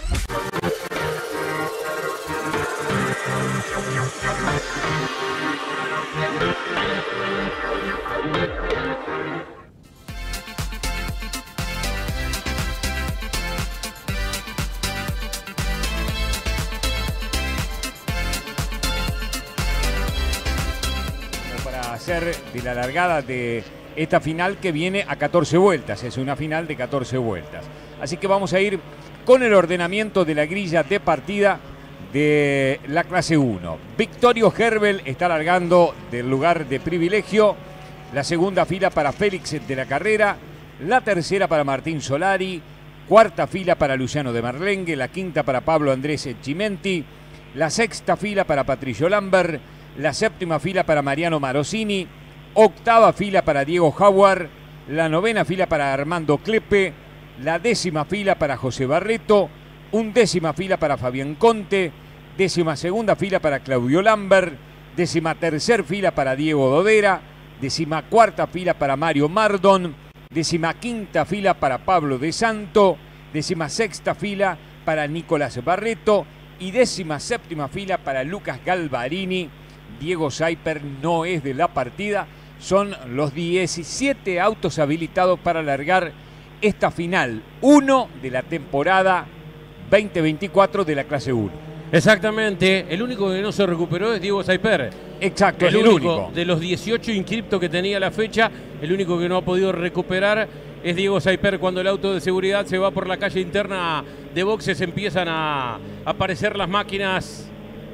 Hacer de la largada de esta final que viene a 14 vueltas, es una final de 14 vueltas. Así que vamos a ir con el ordenamiento de la grilla de partida de la clase 1. Victorio Herbel está largando del lugar de privilegio, la segunda fila para Félix de la Carrera, la tercera para Martín Solari, cuarta fila para Luciano de Marlengue, la quinta para Pablo Andrés Chimenti, la sexta fila para Patricio Lambert, la séptima fila para Mariano Marosini, octava fila para Diego Howard, la novena fila para Armando Clepe, la décima fila para José Barreto, undécima fila para Fabián Conte, décima segunda fila para Claudio Lambert, décima tercera fila para Diego Dodera, décima cuarta fila para Mario Mardon, décima quinta fila para Pablo De Santo, décima sexta fila para Nicolás Barreto y décima séptima fila para Lucas Galvarini. Diego Saiper no es de la partida, son los 17 autos habilitados para largar esta final 1 de la temporada 2024 de la clase 1. Exactamente, el único que no se recuperó es Diego Saiper. Exacto, el único de los 18 inscriptos que tenía la fecha, el único que no ha podido recuperar es Diego Saiper. Cuando el auto de seguridad se va por la calle interna de boxes empiezan a aparecer las máquinas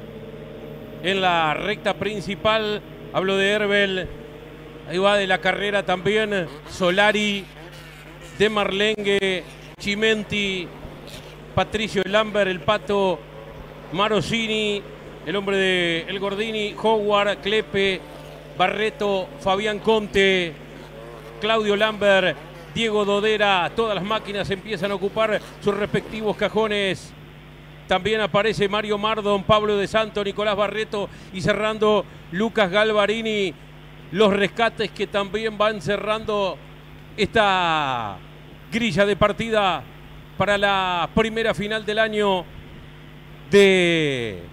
en la recta principal. Hablo de Herbel, ahí va de la Carrera también, Solari, de Marlengue, Chimenti, Patricio Lambert, el Pato, Marosini, el hombre de El Gordini, Howard, Clepe, Barreto, Fabián Conte, Claudio Lambert, Diego Dodera. Todas las máquinas empiezan a ocupar sus respectivos cajones. También aparece Mario Mardon, Pablo De Santo, Nicolás Barreto y cerrando Lucas Galvarini. Los rescates que también van cerrando esta grilla de partida para la primera final del año de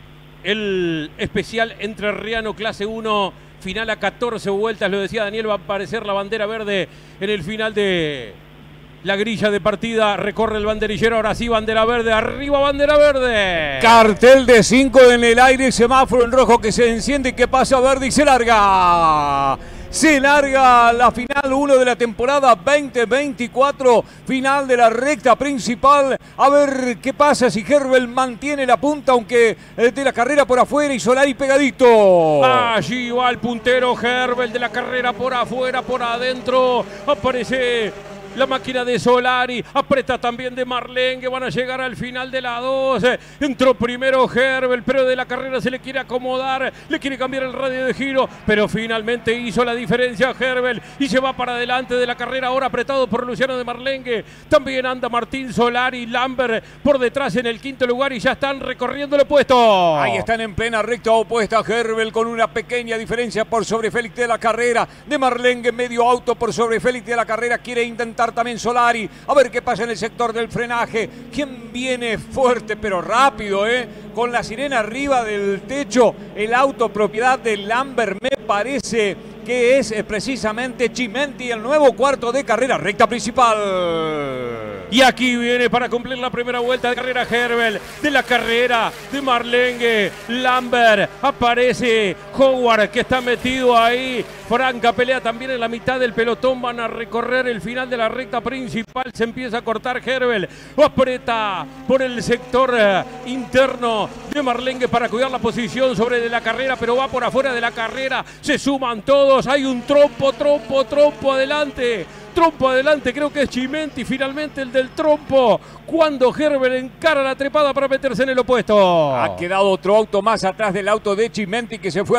el especial entrerriano clase 1. Final a 14 vueltas, lo decía Daniel, va a aparecer la bandera verde en el final de la grilla de partida. Recorre el banderillero, ahora sí, bandera verde, arriba bandera verde. Cartel de 5 en el aire, semáforo en rojo que se enciende, que pasa verde y se larga. Se larga la final 1 de la temporada 2024, final de la recta principal. A ver qué pasa si Herbel mantiene la punta, aunque de la Carrera por afuera y Solari pegadito. Allí va el puntero Herbel, de la Carrera por afuera, por adentro. Aparece la máquina de Solari, aprieta también de Marlengue, van a llegar al final de la 2. Entró primero Herbel, pero de la Carrera se le quiere acomodar, le quiere cambiar el radio de giro, pero finalmente hizo la diferencia Herbel y se va para adelante de la Carrera, ahora apretado por Luciano de Marlengue. También anda Martín Solari, Lambert por detrás en el quinto lugar y ya están recorriendo el opuesto. Ahí están en plena recta opuesta, Herbel con una pequeña diferencia por sobre Félix de la Carrera, de Marlengue medio auto por sobre Félix de la Carrera, quiere intentar también Solari, a ver qué pasa en el sector del frenaje. ¿Quién viene fuerte pero rápido, con la sirena arriba del techo? El auto propiedad de Lambert, me parece que es precisamente Chimenti, el nuevo cuarto de carrera, recta principal. Y aquí viene para cumplir la primera vuelta de carrera Herbel, de la Carrera, de Marlengue, Lambert, aparece Howard que está metido ahí, franca pelea también en la mitad del pelotón, van a recorrer el final de la recta principal, se empieza a cortar Herbel, aprieta por el sector interno de Marlengue para cuidar la posición sobre de la Carrera, pero va por afuera de la Carrera, se suman todos, hay un trompo adelante. Trompo adelante, creo que es Chimenti, finalmente el del trompo, cuando Herbel encara la trepada para meterse en el opuesto. Ha quedado otro auto más atrás del auto de Chimenti que se fue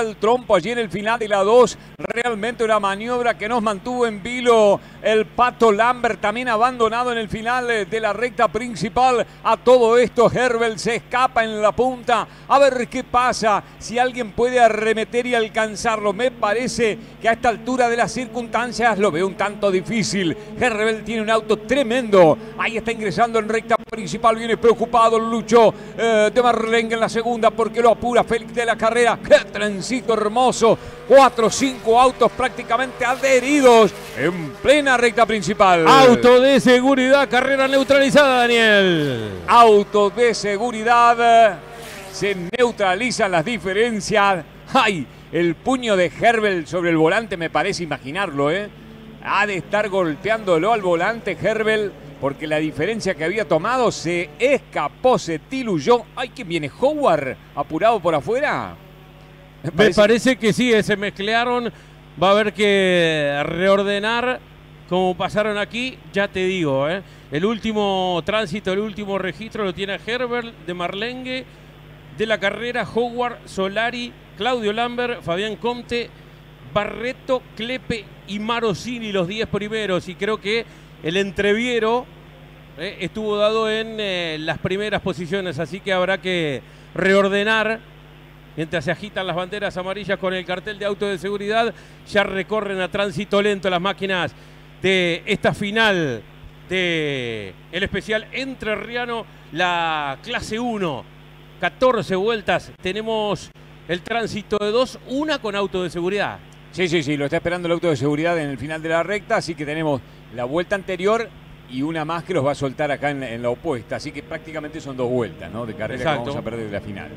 al trompo allí en el final de la 2. Realmente una maniobra que nos mantuvo en vilo el Pato Lambert, también abandonado en el final de la recta principal. A todo esto Herbel se escapa en la punta. A ver qué pasa, si alguien puede arremeter y alcanzarlo. Me parece que a esta altura de las circunstancias lo veo un tanto difícil. Herbel tiene un auto tremendo. Ahí está ingresando en recta principal. Viene preocupado Lucho de Marlengue en la segunda porque lo apura Félix de la Carrera. ¡Qué trencito hermoso! 4 o 5 autos prácticamente adheridos en plena recta principal. Auto de seguridad, carrera neutralizada, Daniel. Auto de seguridad. Se neutralizan las diferencias. ¡Ay! El puño de Herbel sobre el volante, me parece imaginarlo, ¿eh? Ha de estar golpeándolo al volante Herbel, porque la diferencia que había tomado se escapó, se diluyó. ¡Ay, quién viene! ¿Howard apurado por afuera? Me parece que sí, se mezclaron. Va a haber que reordenar como pasaron aquí, ya te digo, ¿eh? El último tránsito, el último registro lo tiene Herbert de Marlengue, de la Carrera, Howard, Solari, Claudio Lambert, Fabián Comte, Barreto, Clepe y Marosini, los 10 primeros. Y creo que el entreviero estuvo dado en las primeras posiciones, así que habrá que reordenar. Mientras se agitan las banderas amarillas con el cartel de auto de seguridad, ya recorren a tránsito lento las máquinas de esta final de el especial entrerriano, la clase 1. 14 vueltas, tenemos el tránsito de 2, una con auto de seguridad. Sí, lo está esperando el auto de seguridad en el final de la recta, así que tenemos la vuelta anterior y una más que los va a soltar acá en la opuesta, así que prácticamente son 2 vueltas, ¿no?, de carrera. Exacto. Que vamos a perder de la final.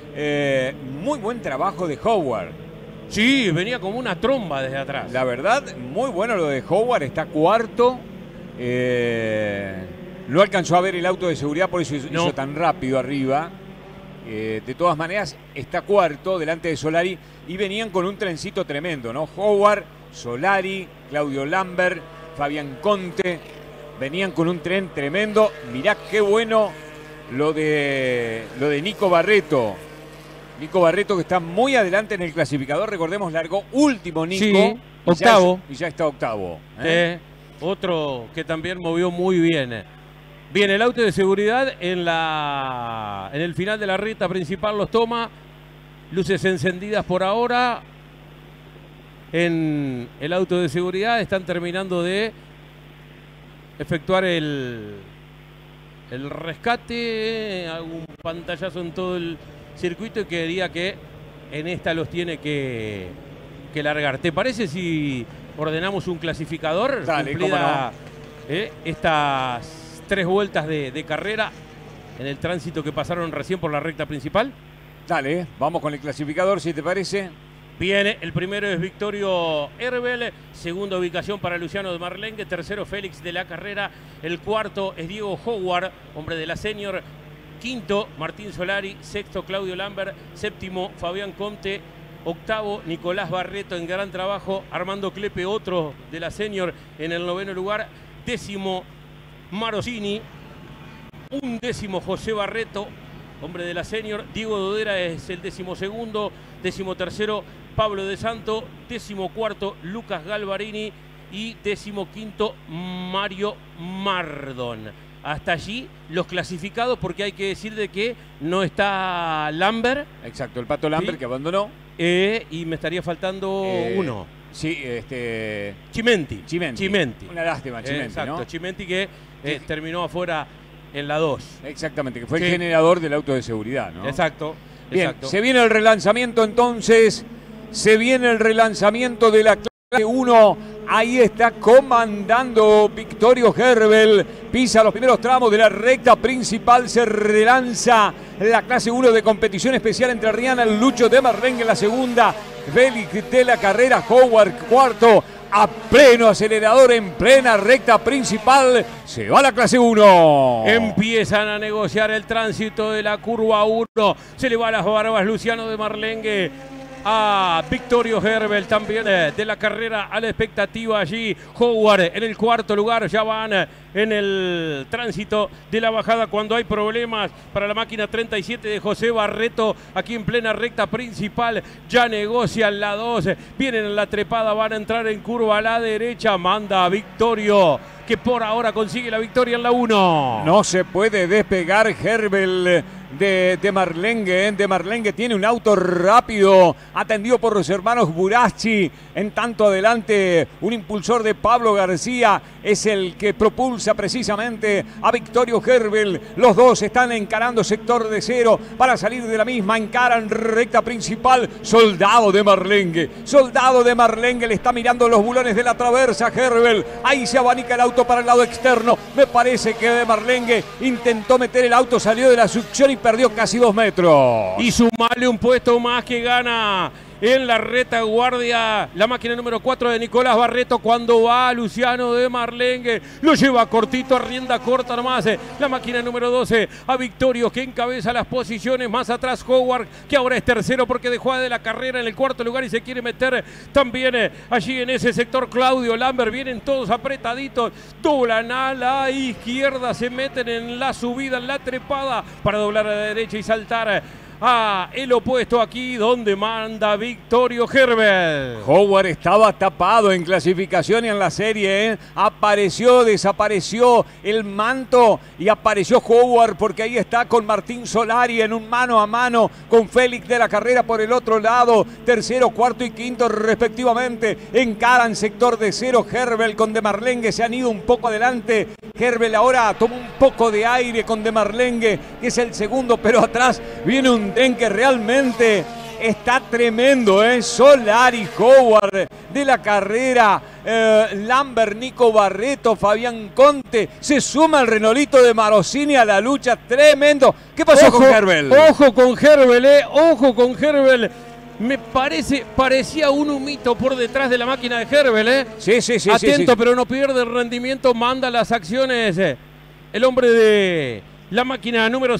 Muy buen trabajo de Howard. Sí, venía como una tromba desde atrás. La verdad, muy bueno lo de Howard, está cuarto. No alcanzó a ver el auto de seguridad, por eso hizo tan rápido arriba. De todas maneras, está cuarto delante de Solari y venían con un trencito tremendo, ¿no? Howard, Solari, Claudio Lambert, Fabián Conte, venían con un tren tremendo. Mirá qué bueno lo de Nico Barreto. Nico Barreto, que está muy adelante en el clasificador, recordemos, largó último Nico. Sí, octavo. Y ya está octavo. Otro que también movió muy bien. Bien, el auto de seguridad en el final de la recta principal los toma. Luces encendidas por ahora. En el auto de seguridad están terminando de efectuar el rescate. Algún pantallazo en todo el circuito y quería que en esta los tiene que largar. ¿Te parece si ordenamos un clasificador? Dale, cumplida, estas 3 vueltas de carrera en el tránsito que pasaron recién por la recta principal. Dale, vamos con el clasificador, si te parece. Viene, el primero es Victorio Herbel, segunda ubicación para Luciano de Marlengue, tercero Félix de la Carrera, el cuarto es Diego Howard, hombre de la Senior, quinto Martín Solari, sexto Claudio Lambert, séptimo Fabián Comte, octavo Nicolás Barreto en gran trabajo, Armando Clepe, otro de la Senior, en el 9º lugar, décimo Marosini, undécimo José Barreto, hombre de la Senior, Diego Dodera es el 12º, 13º Pablo de Santo, 14º Lucas Galvarini y 15º Mario Mardon. Hasta allí los clasificados, porque hay que decir de que no está Lambert. Exacto, el Pato Lambert, ¿sí?, que abandonó. Y me estaría faltando uno. Sí, Chimenti. Una lástima, Chimenti, exacto, ¿no? Chimenti que terminó afuera en la 2. Exactamente, que fue el generador del auto de seguridad, ¿no? Exacto. Bien, exacto. Se viene el relanzamiento entonces. Se viene el relanzamiento de la clase 1. Ahí está comandando Victorio Herbel. Pisa los primeros tramos de la recta principal. Se relanza la clase 1 de competición especial entre Riana, Lucho de Marlengue en la segunda. Félix de la Carrera, Howard cuarto. A pleno acelerador en plena recta principal. Se va la clase 1. Empiezan a negociar el tránsito de la curva 1. Se le va a las barbas Luciano de Marlengue. a Victorio Herbel, también de la carrera a la expectativa allí. Howard en el cuarto lugar, ya van en el tránsito de la bajada cuando hay problemas para la máquina 37 de José Barreto, aquí en plena recta principal, ya negocian la 2, vienen en la trepada, van a entrar en curva a la derecha, manda a Victorio, que por ahora consigue la victoria en la 1. No se puede despegar Herbel de Marlengue. De Marlengue tiene un auto rápido, atendido por los hermanos Buracci. En tanto adelante, un impulsor de Pablo García es el que propulsa precisamente a Victorio Herbel. Los dos están encarando sector de cero para salir de la misma. Encaran recta principal. Soldado de Marlengue. Soldado de Marlengue le está mirando los bulones de la traversa a Herbel. Ahí se abanica el auto para el lado externo. Me parece que de Marlengue intentó meter el auto, salió de la succión y perdió casi 2 metros. Y sumarle un puesto más que gana en la retaguardia la máquina número 4 de Nicolás Barreto cuando va Luciano de Marlengue. Lo lleva cortito, a rienda corta nomás. La máquina número 12 a Victorio, que encabeza las posiciones. Más atrás Howard, que ahora es tercero porque dejó de la carrera en el cuarto lugar y se quiere meter también allí en ese sector. Claudio Lambert, vienen todos apretaditos, doblan a la izquierda, se meten en la subida, en la trepada para doblar a la derecha y saltar a el opuesto aquí donde manda Victorio Herbel. Howard estaba tapado en clasificación y en la serie, Apareció, desapareció el manto y apareció Howard porque ahí está con Martín Solari en un mano a mano con Félix de la Carrera por el otro lado. Tercero, cuarto y quinto respectivamente. Encaran sector de cero. Herbel con de Marlengue se han ido un poco adelante. Herbel ahora toma un poco de aire con de Marlengue, que es el segundo, pero atrás viene un tren que realmente está tremendo, Solari, Howard de la Carrera, Lambert, Nico Barreto, Fabián Conte, se suma el Renolito de Marosini a la lucha, tremendo. ¿Qué pasó con Herbel? Ojo con Herbel, ojo con Herbel. Me parecía un humito por detrás de la máquina de Herbel, Sí. Atento, pero no pierde el rendimiento, manda las acciones. El hombre de la máquina número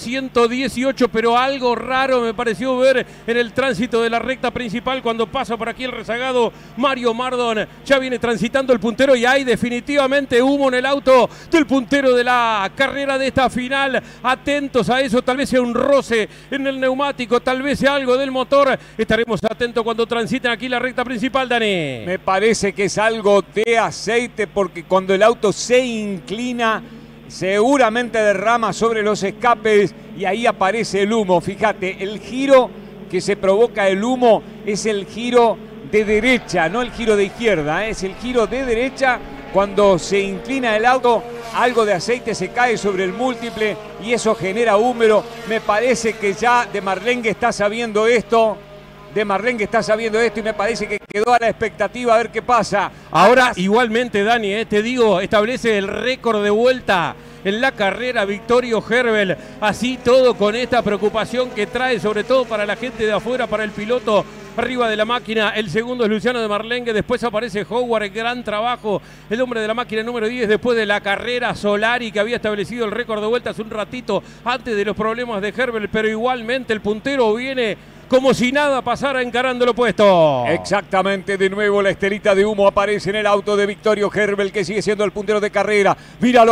118, pero algo raro me pareció ver en el tránsito de la recta principal cuando pasa por aquí el rezagado Mario Mardon. Ya viene transitando el puntero y hay definitivamente humo en el auto del puntero de la carrera de esta final. Atentos a eso, tal vez sea un roce en el neumático, tal vez sea algo del motor. Estaremos atentos cuando transiten aquí la recta principal, Dani. Me parece que es algo de aceite porque cuando el auto se inclina seguramente derrama sobre los escapes y ahí aparece el humo. Fíjate, el giro que se provoca el humo es el giro de derecha, no el giro de izquierda, es el giro de derecha. Cuando se inclina el auto, algo de aceite se cae sobre el múltiple y eso genera humo. Me parece que ya de Marlengue está sabiendo esto. De Marlengue está sabiendo esto y me parece que quedó a la expectativa a ver qué pasa. Ahora igualmente, Dani, te digo, establece el récord de vuelta en la carrera Victorio Herbel. Así todo con esta preocupación que trae, sobre todo para la gente de afuera, para el piloto arriba de la máquina. El segundo es Luciano de Marlengue, después aparece Howard, gran trabajo, el hombre de la máquina número 10, después de la carrera Solari, que había establecido el récord de vueltas un ratito antes de los problemas de Herbel, pero igualmente el puntero viene como si nada pasara encarando el opuesto. Exactamente, de nuevo la estelita de humo aparece en el auto de Victorio Herbel, que sigue siendo el puntero de carrera. Míralo a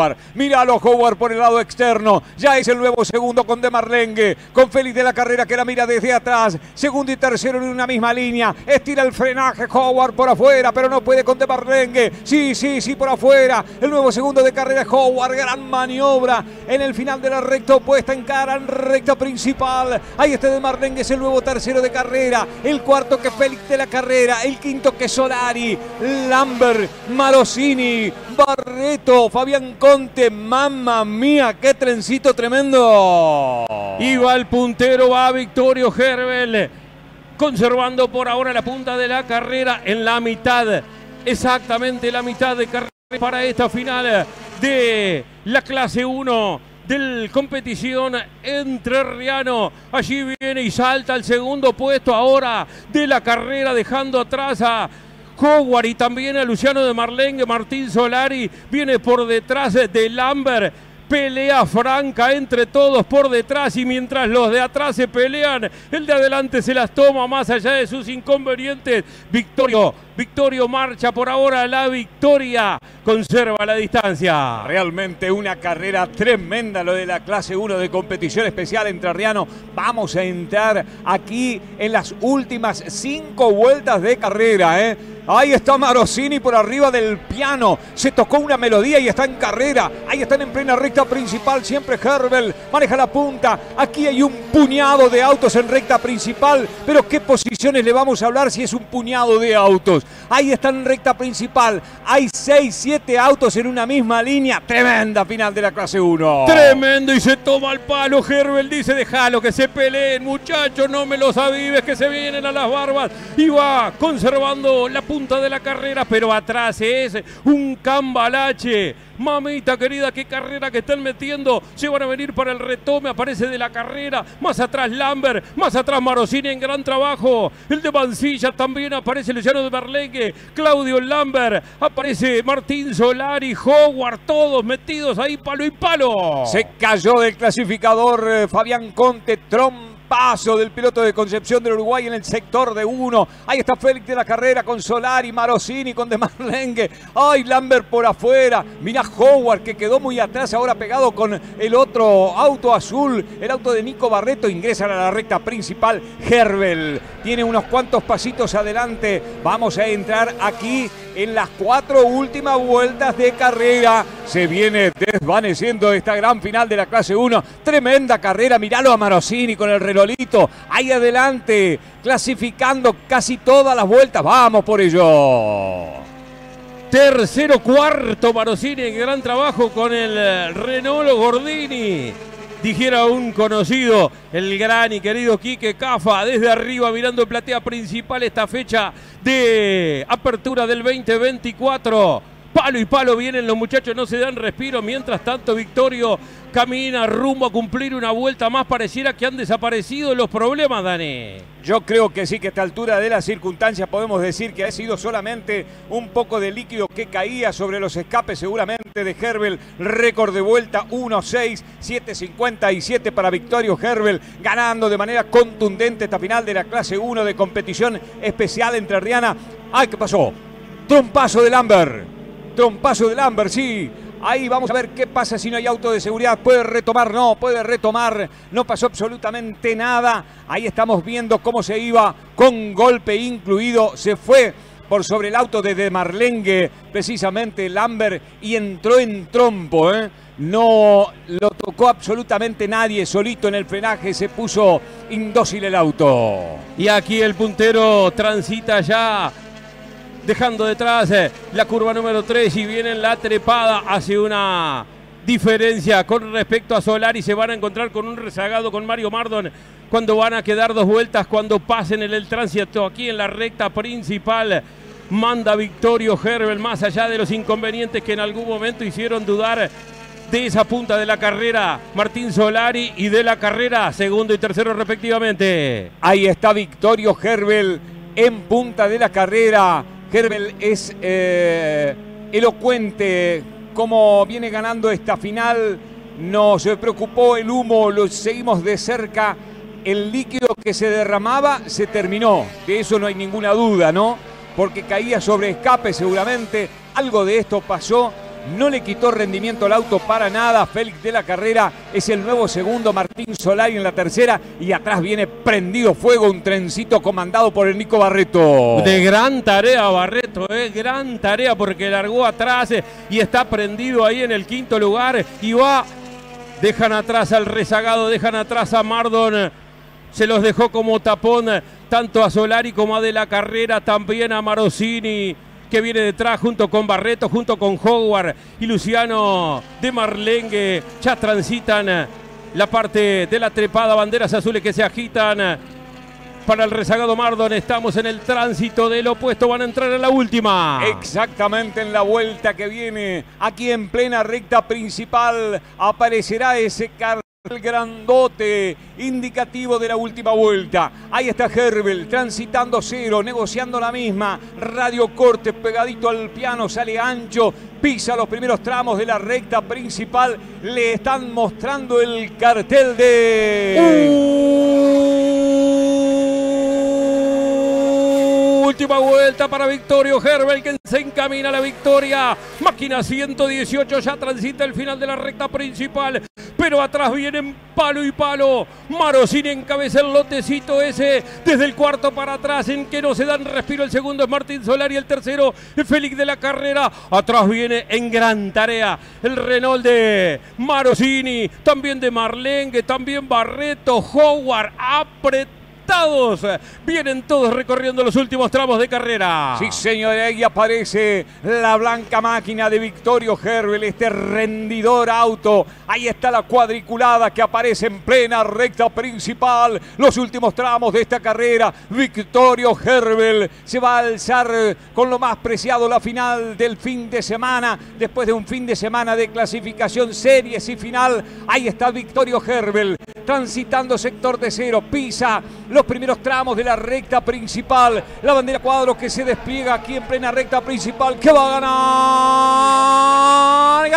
Howard por el lado externo. Ya es el nuevo segundo con de Marlengue, con Félix de la Carrera que la mira desde atrás. Segundo y tercero en una misma línea. Estira el frenaje Howard por afuera, pero no puede con de Marlengue. Sí, por afuera. El nuevo segundo de carrera Howard, gran maniobra en el final de la recta opuesta, encaran recta principal. Ahí está de Marlengue, es el nuevo tercero de carrera, el cuarto que Félix de la Carrera, el quinto que Solari, Lambert, Marosini, Barreto, Fabián Conte. Mamma mía, qué trencito tremendo. Y va el puntero, va Victorio Herbel, conservando por ahora la punta de la carrera en la mitad, exactamente la mitad de carrera para esta final de la clase 1 del competición entrerriano. Allí viene y salta al segundo puesto ahora de la carrera, dejando atrás a Howard y también a Luciano de Marlengue. Martín Solari viene por detrás de Lambert, pelea franca entre todos por detrás, y mientras los de atrás se pelean, el de adelante se las toma más allá de sus inconvenientes. Victorio marcha por ahora a la victoria, conserva la distancia. Realmente una carrera tremenda lo de la clase 1 de competición especial entrerriano. Vamos a entrar aquí en las últimas 5 vueltas de carrera, Ahí está Marosini por arriba del piano. Se tocó una melodía y está en carrera. Ahí están en plena recta principal. Siempre Herbel maneja la punta. Aquí hay un puñado de autos en recta principal. Pero ¿qué posiciones le vamos a hablar si es un puñado de autos? Ahí están en recta principal. Hay 6, 7 autos en una misma línea. Tremenda final de la clase 1. Tremendo, y se toma el palo. Herbel dice: déjalo que se peleen, muchachos, no me los avives que se vienen a las barbas. Y va conservando la punta de la carrera, pero atrás es un cambalache. Mamita querida, qué carrera que están metiendo. Se van a venir para el retome, aparece de la carrera. Más atrás Lambert, más atrás Marosini en gran trabajo. El de Mansilla también aparece Luciano de Marlengue, Claudio Lambert, aparece Martín Solari, Howard, todos metidos ahí palo y palo. Se cayó del clasificador Fabián Conte, paso del piloto de Concepción del Uruguay en el sector de 1. Ahí está Félix de la carrera con Solari, Marosini con De Marlengue. Ay, Lambert por afuera. Mirá Howard que quedó muy atrás, ahora pegado con el otro auto azul, el auto de Nico Barreto. Ingresan a la recta principal. Herbel tiene unos cuantos pasitos adelante. Vamos a entrar aquí en las 4 últimas vueltas de carrera. Se viene desvaneciendo esta gran final de la clase 1. Tremenda carrera. Miralo a Marosini con el relolito ahí adelante, clasificando casi todas las vueltas. Vamos por ello. Tercero, cuarto Marosini en gran trabajo con el Renault Gordini. Dijera un conocido, el gran y querido Quique Cafa, desde arriba mirando en platea principal esta fecha de apertura del 2024. Palo y palo vienen los muchachos, no se dan respiro. Mientras tanto, Victorio camina rumbo a cumplir una vuelta más. Pareciera que han desaparecido los problemas, Dani. Yo creo que sí, que a esta altura de las circunstancias podemos decir que ha sido solamente un poco de líquido que caía sobre los escapes seguramente de Herbel. Récord de vuelta 1.6, 7.57 para Victorio Herbel, ganando de manera contundente esta final de la clase 1 de competición especial entrerriana. ¡Ay, qué pasó! Trompazo de Lambert. Trompazo de Lambert, sí. Ahí vamos a ver qué pasa si no hay auto de seguridad. Puede retomar, no, puede retomar. No pasó absolutamente nada. Ahí estamos viendo cómo se iba con golpe incluido. Se fue por sobre el auto de Marlengue, precisamente Lambert, y entró en trompo, No lo tocó absolutamente nadie. Solito en el frenaje se puso indócil el auto. Y aquí el puntero transita ya, dejando detrás la curva número 3, y viene en la trepada. Hace una diferencia con respecto a Solari. Se van a encontrar con un rezagado con Mario Mardon cuando van a quedar 2 vueltas, cuando pasen en el tránsito aquí en la recta principal. Manda Victorio Herbel, más allá de los inconvenientes que en algún momento hicieron dudar de esa punta de la carrera Martín Solari, y de la carrera segundo y tercero respectivamente. Ahí está Victorio Herbel en punta de la carrera. Herbel es elocuente como viene ganando esta final. No se preocupó el humo, lo seguimos de cerca. El líquido que se derramaba se terminó, de eso no hay ninguna duda, ¿no? Porque caía sobre escape seguramente. Algo de esto pasó. No le quitó rendimiento al auto para nada. Félix de la carrera es el nuevo segundo, Martín Solari en la tercera, y atrás viene prendido fuego un trencito comandado por el Nico Barreto. De gran tarea Barreto, gran tarea, porque largó atrás y está prendido ahí en el quinto lugar, y va, dejan atrás al rezagado, dejan atrás a Mardon. Se los dejó como tapón tanto a Solari como a de la carrera, también a Marosini, que viene detrás junto con Barreto, junto con Howard y Luciano de Marlengue. Ya transitan la parte de la trepada, banderas azules que se agitan para el rezagado Mardon. Estamos en el tránsito del opuesto, van a entrar a la última. Exactamente, en la vuelta que viene, aquí en plena recta principal, aparecerá ese carro El grandote indicativo de la última vuelta. Ahí está Herbel transitando cero, negociando la misma. Radio corte pegadito al piano, sale ancho, pisa los primeros tramos de la recta principal. Le están mostrando el cartel de... Última vuelta para Victorio Herbel, que se encamina a la victoria. Máquina 118 ya transita el final de la recta principal, pero atrás vienen palo y palo. Marosini encabeza el lotecito ese desde el cuarto para atrás, en que no se dan respiro. El segundo es Martín Solari, el tercero es Félix de la Carrera. Atrás viene en gran tarea el Renault de Marosini, también de Marlengue, también Barreto, Howard, vienen todos recorriendo los últimos tramos de carrera. Sí, señor, ahí aparece la blanca máquina de Victorio Herbel, este rendidor auto. Ahí está la cuadriculada que aparece en plena recta principal. Los últimos tramos de esta carrera. Victorio Herbel se va a alzar con lo más preciado, la final del fin de semana. Después de un fin de semana de clasificación, series y final. Ahí está Victorio Herbel transitando sector de cero, pisa los primeros tramos de la recta principal. La bandera cuadro que se despliega aquí en plena recta principal. ¿Qué va a ganar?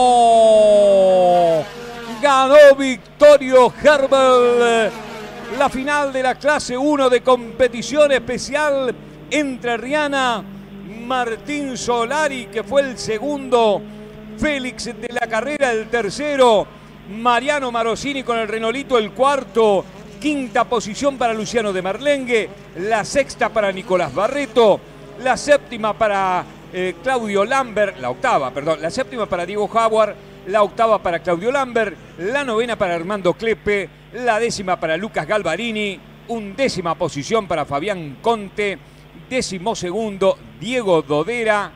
¡Ganó! Ganó Victorio Herbel la final de la clase 1 de competición especial entrerriana. Martín Solari, que fue el segundo. Félix de la Carrera, el tercero. Mariano Marosini con el Renolito, el cuarto. Quinta posición para Luciano de Marlengue, la sexta para Nicolás Barreto, la séptima para Claudio Lambert, la séptima para Diego Howard, la octava para Claudio Lambert, la novena para Armando Clepe, la décima para Lucas Galvarini, undécima posición para Fabián Conte, décimo segundo Diego Dodera,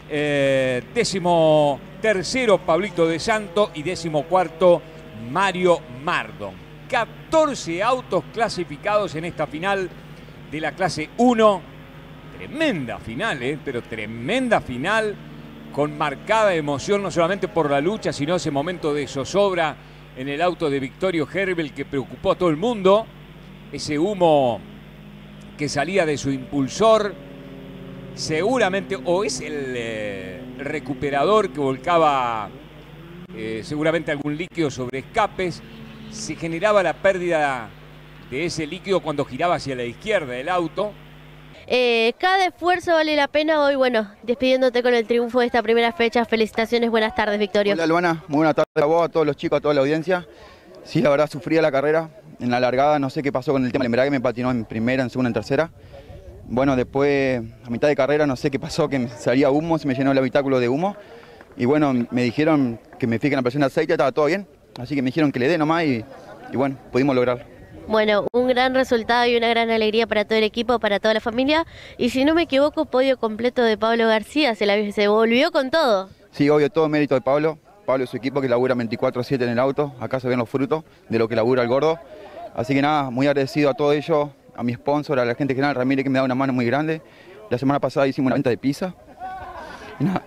décimo tercero Pablito de Santo y décimo cuarto Mario Mardon. 14 autos clasificados en esta final de la clase 1. Tremenda final, pero tremenda final, con marcada emoción, no solamente por la lucha, sino ese momento de zozobra en el auto de Victorio Herbel que preocupó a todo el mundo. Ese humo que salía de su impulsor, seguramente, o es el recuperador que volcaba seguramente algún líquido sobre escapes. Se generaba la pérdida de ese líquido cuando giraba hacia la izquierda del auto. Cada esfuerzo vale la pena. Hoy, bueno, despidiéndote con el triunfo de esta primera fecha. Felicitaciones, buenas tardes, Victorio. Hola, Luana, muy buenas tardes a vos, a todos los chicos, a toda la audiencia. Sí, la verdad, sufría la carrera. En la largada no sé qué pasó con el tema del embrague, me patinó en primera, en segunda, en tercera. Bueno, después, a mitad de carrera, no sé qué pasó, que me salía humo, se me llenó el habitáculo de humo. Y bueno, me dijeron que me fije en la presión de aceite, estaba todo bien. Así que me dijeron que le dé nomás y bueno, pudimos lograrlo. Bueno, un gran resultado y una gran alegría para todo el equipo, para toda la familia. Y si no me equivoco, podio completo de Pablo García, se volvió con todo. Sí, obvio, todo mérito de Pablo. Pablo y su equipo que labura 24/7 en el auto. Acá se ven los frutos de lo que labura el gordo. Así que nada, muy agradecido a todos ellos, a mi sponsor, a la gente general Ramírez, que me da una mano muy grande. La semana pasada hicimos una venta de pizza. Y nada,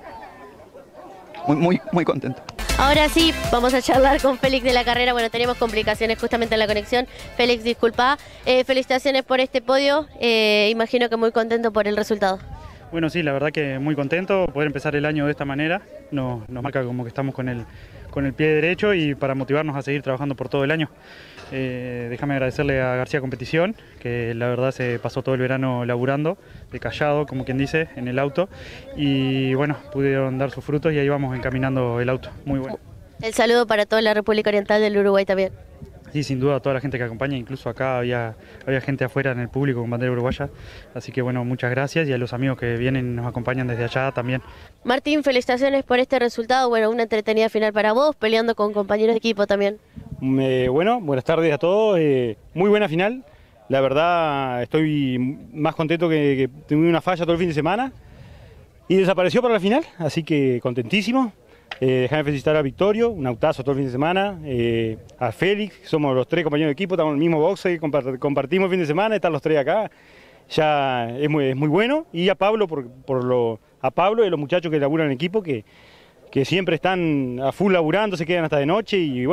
muy contento. Ahora sí, vamos a charlar con Félix de la Carrera. Bueno, teníamos complicaciones justamente en la conexión. Félix, disculpa. Felicitaciones por este podio. Imagino que muy contento por el resultado. Bueno, sí, la verdad que muy contento. Poder empezar el año de esta manera nos marca como que estamos con el pie derecho y para motivarnos a seguir trabajando por todo el año. Déjame agradecerle a García Competición, que la verdad se pasó todo el verano laburando, de callado, como quien dice, en el auto. Y bueno, pudieron dar sus frutos y ahí vamos encaminando el auto. Muy bueno. El saludo para toda la República Oriental del Uruguay también. Sí, sin duda, a toda la gente que acompaña, incluso acá había gente afuera en el público con bandera uruguaya. Así que bueno, muchas gracias y a los amigos que vienen y nos acompañan desde allá también. Martín, felicitaciones por este resultado. Bueno, una entretenida final para vos, peleando con compañeros de equipo también. Bueno, buenas tardes a todos. Muy buena final. La verdad, estoy más contento que tuve una falla todo el fin de semana y desapareció para la final, así que contentísimo. Déjame felicitar a Victorio, un autazo todo el fin de semana, a Félix, somos los tres compañeros de equipo, estamos en el mismo boxe, compartimos el fin de semana, están los tres acá, ya es muy bueno. Y a Pablo, a Pablo y los muchachos que laburan en el equipo, que siempre están a full laburando, se quedan hasta de noche y bueno,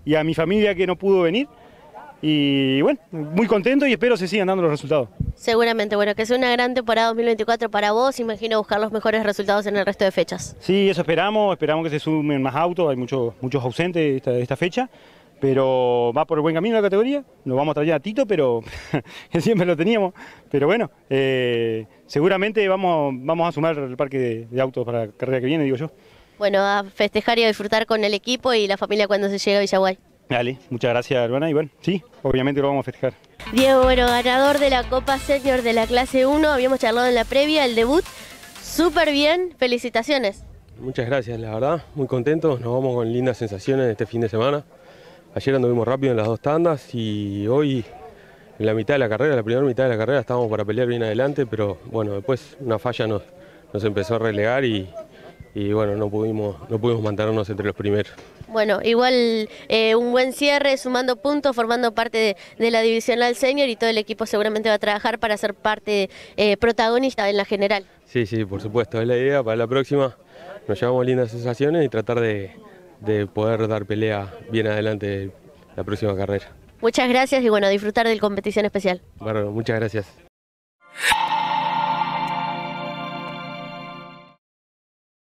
y a mi familia que no pudo venir. Y bueno, muy contento y espero se sigan dando los resultados. Seguramente, bueno, que sea una gran temporada 2024 para vos, imagino buscar los mejores resultados en el resto de fechas. Sí, eso esperamos que se sumen más autos, hay muchos ausentes esta fecha, pero va por el buen camino la categoría, nos vamos a traer a Tito, pero que siempre lo teníamos, pero bueno, seguramente vamos a sumar el parque de autos para la carrera que viene, digo yo. Bueno, a festejar y a disfrutar con el equipo y la familia cuando se llegue a Villaguay. Dale, muchas gracias, hermana, y bueno, sí, obviamente lo vamos a festejar. Diego, bueno, ganador de la Copa Senior de la clase 1, habíamos charlado en la previa, el debut, súper bien, felicitaciones. Muchas gracias, la verdad, muy contentos, nos vamos con lindas sensaciones este fin de semana. Ayer anduvimos rápido en las 2 tandas y hoy en la mitad de la carrera, la primera mitad de la carrera estábamos para pelear bien adelante, pero bueno, después una falla nos empezó a relegar y bueno, no pudimos mantenernos entre los primeros. Bueno, igual un buen cierre, sumando puntos, formando parte de la divisional senior y todo el equipo seguramente va a trabajar para ser parte protagonista en la general. Sí, por supuesto, es la idea para la próxima. Nos llevamos lindas sensaciones y tratar de poder dar pelea bien adelante la próxima carrera. Muchas gracias y bueno, disfrutar del competición especial. Bueno, muchas gracias.